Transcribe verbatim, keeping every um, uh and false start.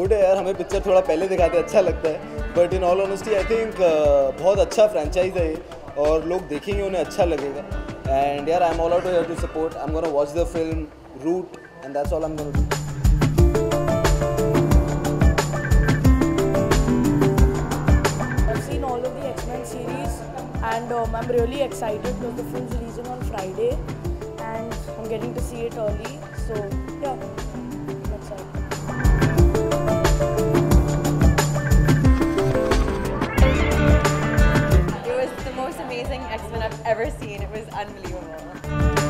Good है यार, हमें पिक्चर थोड़ा पहले दिखाते अच्छा लगता है, but in all honesty I think बहुत अच्छा फ्रेंचाइज है ये और लोग देखेंगे उन्हें अच्छा लगेगा. एंड यार I am all out here to support. I am gonna watch the film Root and that's all I am gonna do. All of the X-Men series and um, I'm really excited because the film's releasing on Friday and I'm getting to see it early, so yeah, that's it. It was the most amazing X-Men I've ever seen. It was unbelievable.